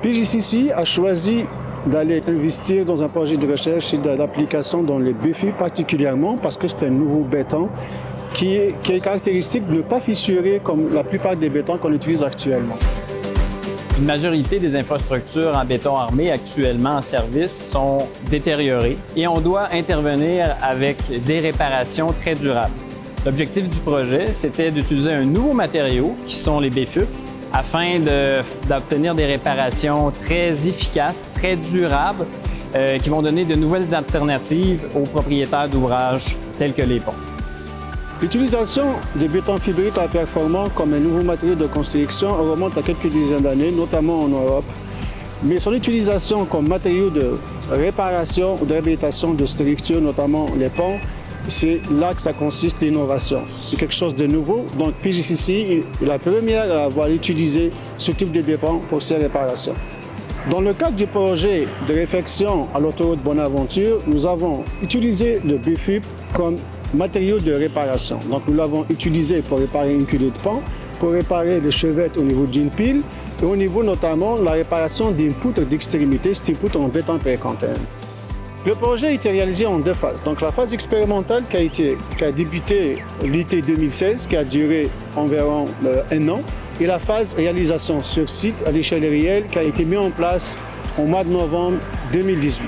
PJCC a choisi d'aller investir dans un projet de recherche et d'application dans les BFUP particulièrement parce que c'est un nouveau béton qui est caractéristique de ne pas fissurer comme la plupart des bétons qu'on utilise actuellement. Une majorité des infrastructures en béton armé actuellement en service sont détériorées et on doit intervenir avec des réparations très durables. L'objectif du projet, c'était d'utiliser un nouveau matériau qui sont les BFUP afin d'obtenir des réparations très efficaces, très durables, qui vont donner de nouvelles alternatives aux propriétaires d'ouvrages tels que les ponts. L'utilisation de béton fibré très performant comme un nouveau matériau de construction remonte à quelques dizaines d'années, notamment en Europe. Mais son utilisation comme matériau de réparation ou de réhabilitation de structures, notamment les ponts, c'est là que ça consiste l'innovation. C'est quelque chose de nouveau. Donc PJCC est la première à avoir utilisé ce type de béton pour ces réparations. Dans le cadre du projet de réfection à l'autoroute Bonaventure, nous avons utilisé le BFUP comme matériau de réparation. Donc nous l'avons utilisé pour réparer une culée de pont, pour réparer les chevettes au niveau d'une pile et au niveau notamment de la réparation d'une poutre d'extrémité, c'est une poutre en béton péricantène. Le projet a été réalisé en deux phases. Donc la phase expérimentale qui a débuté l'été 2016, qui a duré environ un an, et la phase réalisation sur site à l'échelle réelle qui a été mise en place au mois de novembre 2018.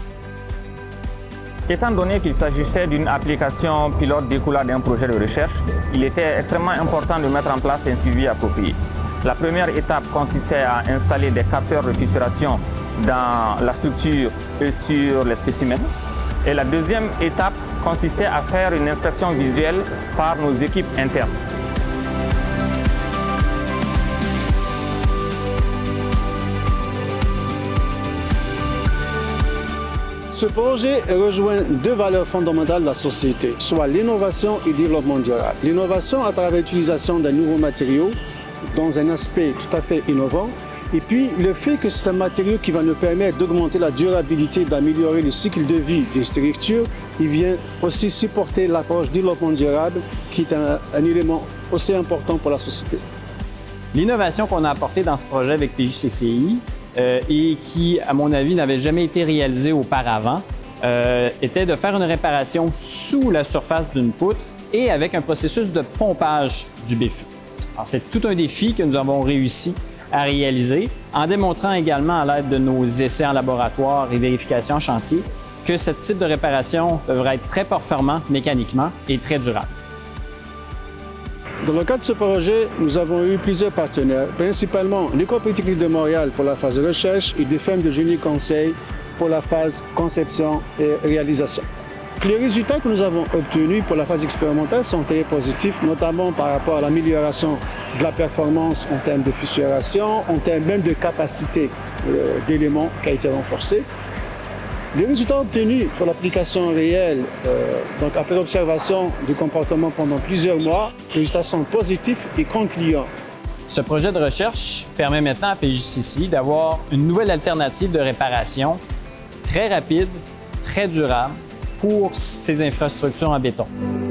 Étant donné qu'il s'agissait d'une application pilote découlant d'un projet de recherche, il était extrêmement important de mettre en place un suivi approprié. La première étape consistait à installer des capteurs de fissuration dans la structure et sur les spécimens. Et la deuxième étape consistait à faire une inspection visuelle par nos équipes internes. Ce projet rejoint deux valeurs fondamentales de la société, soit l'innovation et le développement durable. L'innovation à travers l'utilisation d'un nouveau matériau dans un aspect tout à fait innovant, et puis le fait que c'est un matériau qui va nous permettre d'augmenter la durabilité, d'améliorer le cycle de vie des structures, il vient aussi supporter l'approche développement durable qui est un élément aussi important pour la société. L'innovation qu'on a apportée dans ce projet avec PJCCI et qui, à mon avis, n'avait jamais été réalisée auparavant, était de faire une réparation sous la surface d'une poutre et avec un processus de pompage du BFUP. Alors, c'est tout un défi que nous avons réussi à réaliser en démontrant également à l'aide de nos essais en laboratoire et vérifications en chantier que ce type de réparation devrait être très performant mécaniquement et très durable. Dans le cadre de ce projet, nous avons eu plusieurs partenaires, principalement l'École polytechnique de Montréal pour la phase de recherche et des firmes de génie conseil pour la phase conception et réalisation. Les résultats que nous avons obtenus pour la phase expérimentale sont très positifs, notamment par rapport à l'amélioration de la performance en termes de fissuration, en termes même de capacité d'éléments qui a été renforcée. Les résultats obtenus pour l'application réelle, donc après l'observation du comportement pendant plusieurs mois, les résultats sont positifs et concluants. Ce projet de recherche permet maintenant à PJCC d'avoir une nouvelle alternative de réparation très rapide, très durable pour ces infrastructures en béton.